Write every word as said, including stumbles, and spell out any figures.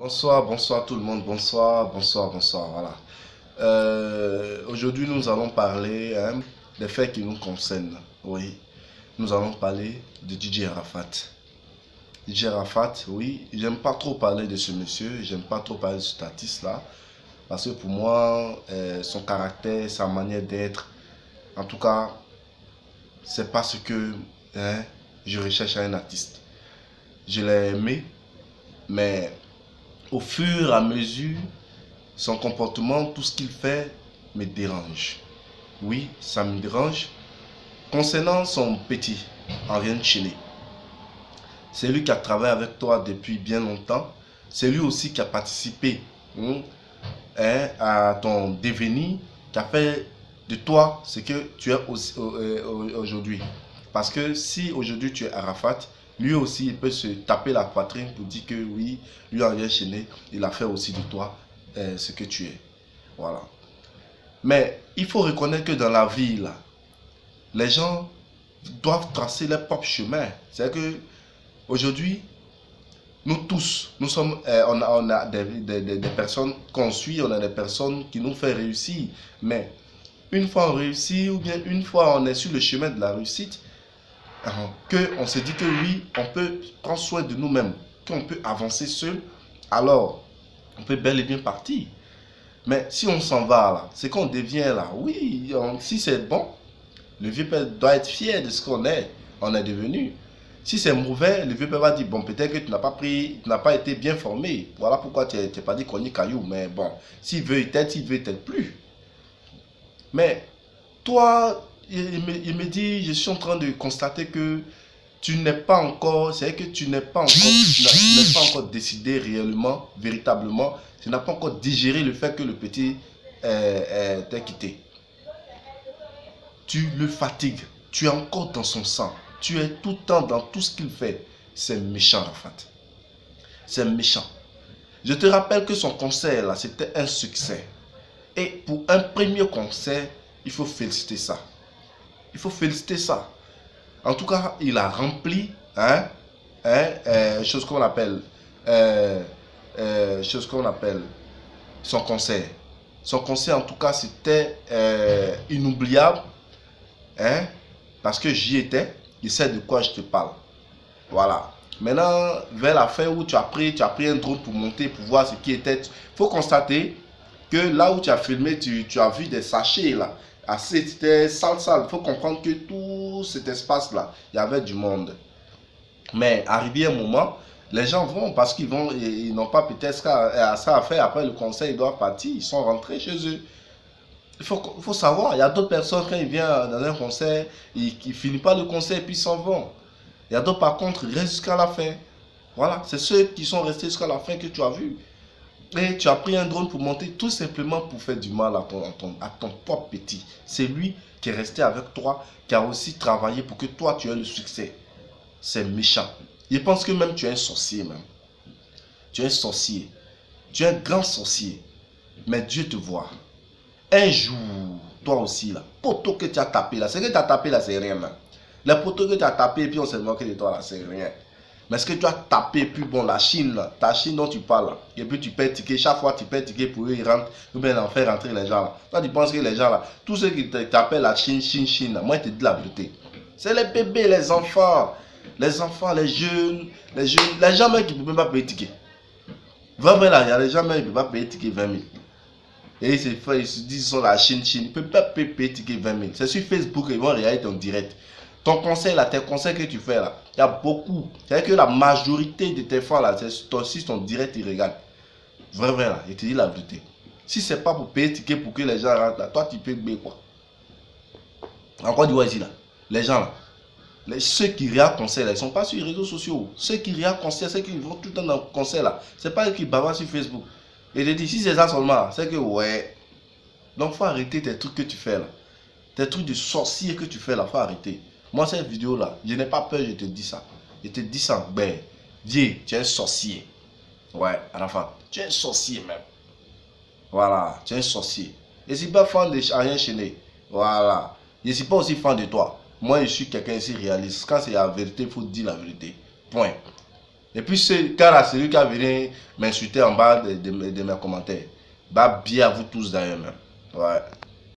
Bonsoir, bonsoir tout le monde, bonsoir, bonsoir, bonsoir, voilà. Euh, aujourd'hui, nous allons parler hein, des faits qui nous concernent. Oui, nous allons parler de D J Arafat. D J Arafat, oui, j'aime pas trop parler de ce monsieur, j'aime pas trop parler de cet artiste-là, parce que pour moi, euh, son caractère, sa manière d'être, en tout cas, c'est pas ce que hein, je recherche à un artiste. Je l'ai aimé, mais au fur et à mesure, son comportement, tout ce qu'il fait me dérange. Oui, ça me dérange. Concernant son petit, Henri Chéné, c'est lui qui a travaillé avec toi depuis bien longtemps. C'est lui aussi qui a participé hein, hein, à ton devenir, qui a fait de toi ce que tu es aujourd'hui. Parce que si aujourd'hui tu es Arafat, lui aussi il peut se taper la poitrine pour dire que oui, lui Henri Chéné, il a fait aussi de toi euh, ce que tu es. Voilà. Mais il faut reconnaître que dans la vie, là, les gens doivent tracer leur propre chemin. C'est que aujourd'hui, nous tous, nous sommes, euh, on a, on a des, des, des, des personnes qu'on suit, on a des personnes qui nous font réussir. Mais une fois on réussit, ou bien une fois on est sur le chemin de la réussite, qu'on se dit que oui, on peut prendre soin de nous-mêmes, qu'on peut avancer seul, alors on peut bel et bien partir. Mais si on s'en va là, c'est qu'on devient là. Oui, on, si c'est bon, le vieux père doit être fier de ce qu'on est, on est devenu. Si c'est mauvais, le vieux père va dire, bon, peut-être que tu n'as pas pris, tu n'as pas été bien formé. Voilà pourquoi tu n'es pas dit qu'on y caillou. Mais bon, s'il veut être, il veut être plus. Mais toi, il me, il me dit, je suis en train de constater que tu n'es pas encore, c'est que tu n'es pas encore, tu n'es pas encore décidé réellement, véritablement, tu n'as pas encore digéré le fait que le petit euh, euh, t'a quitté. Tu le fatigues, tu es encore dans son sang, tu es tout le temps dans tout ce qu'il fait. C'est méchant, Arafat. C'est méchant. Je te rappelle que son concert là, c'était un succès. Et pour un premier concert, il faut féliciter ça. Il faut féliciter ça. En tout cas, il a rempli, hein, hein, euh, chose qu'on appelle, euh, euh, chose qu'on appelle son concert. Son concert, en tout cas, c'était euh, inoubliable, hein, parce que j'y étais, je sais de quoi je te parle. Voilà. Maintenant, vers la fin où tu as pris, tu as pris un drone pour monter, pour voir ce qui était, il faut constater que là où tu as filmé, tu, tu as vu des sachets là. Assez, c'était sale, sale. Il faut comprendre que tout cet espace-là, il y avait du monde. Mais arrivé un moment, les gens vont parce qu'ils vont, ils n'ont pas peut-être ça à faire. Après le concert, ils doivent partir. Ils sont rentrés chez eux. Il faut, il faut savoir, il y a d'autres personnes, quand ils viennent dans un concert, ils ne finissent pas le concert et puis ils s'en vont. Il y a d'autres, par contre, ils restent jusqu'à la fin. Voilà, c'est ceux qui sont restés jusqu'à la fin que tu as vu. Et tu as pris un drone pour monter tout simplement pour faire du mal à ton, à ton, à ton propre petit. C'est lui qui est resté avec toi, qui a aussi travaillé pour que toi tu aies le succès. C'est méchant. Il pense que même tu es un sorcier même. Tu es un sorcier. Tu es un grand sorcier. Mais Dieu te voit. Un jour, toi aussi là, poteau que tu as tapé là, ce que tu as tapé là c'est rien même. Les poteaux que tu as tapé et puis on s'est moqué de toi là, c'est rien. Mais ce que tu as tapé, puis bon, la Chine, là, ta Chine dont tu parles, là, et puis tu payes ticket, chaque fois tu payes ticket pour eux, ils rentrent, ou bien en faire rentrer les gens là. Toi, tu penses que les gens là, tous ceux qui t'appellent la Chine, Chine, Chine, là, moi, je te dis la vérité. C'est les bébés, les enfants, les enfants, les jeunes, les jeunes, les gens même qui ne peuvent même pas payer ticket. Vraiment, là, il y a les gens même qui ne peuvent pas payer ticket vingt mille. Et ils se, ils se disent qu'ils sont la Chine, Chine, ils ne peuvent pas payer ticket vingt mille. C'est sur Facebook, ils vont regarder en direct. Ton conseil là, tes conseils que tu fais là, il y a beaucoup. C'est-à-dire que la majorité de tes fans là, c'est ton site, ton direct, ils regardent. Vrai, vrai là, je te dis la vérité. Si c'est pas pour payer ticket pour que les gens rentrent là, toi tu peux payer quoi. Encore du ici là, les gens là, les, ceux qui regardent conseil là, ils sont pas sur les réseaux sociaux. Ceux qui regardent conseil, ceux qui vont tout le temps dans le conseil là, c'est pas eux qui bavardent sur Facebook. Et je te dis, si c'est ça seulement, c'est que ouais. Donc faut arrêter tes trucs que tu fais là. Tes trucs de sorcier que tu fais là, faut arrêter. Moi, cette vidéo-là, je n'ai pas peur, je te dis ça. Je te dis ça, ben, viens, tu es un sorcier. Ouais, à la fin, tu es un sorcier même. Voilà, tu es un sorcier. Je ne suis pas fan de Henri Chéné. Voilà. Je ne suis pas aussi fan de toi. Moi, je suis quelqu'un ici réaliste. Quand c'est la vérité, il faut dire la vérité. Point. Et puis, ce cas là, celui qui a venu m'insulter en bas de, de, de mes commentaires. Bah, bien à vous tous d'ailleurs, même. Ouais.